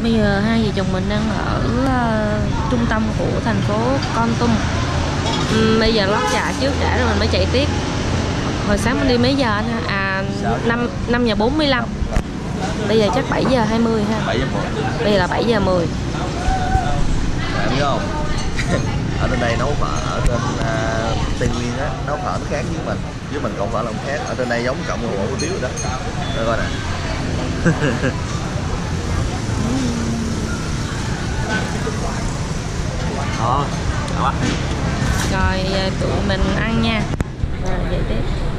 Bây giờ hai vợ chồng mình đang ở trung tâm của thành phố Kon Tum. Bây giờ lót dạ trước đã rồi mình mới chạy tiếp. Hồi sáng mình đi mấy giờ anh? 5 giờ 45. Bây giờ chắc 7 giờ 20 ha. 7 giờ 10. Bây giờ là 7 giờ 10. Em biết không? Ở trên đây nấu phở, ở trên Tây Nguyên á, nấu phở nó khác với mình cộng phở là không khác. Ở trên đây giống cộng một hủ tiếu đó. Đây coi nè. Rồi tụi mình ăn nha. Rồi vậy tiếp.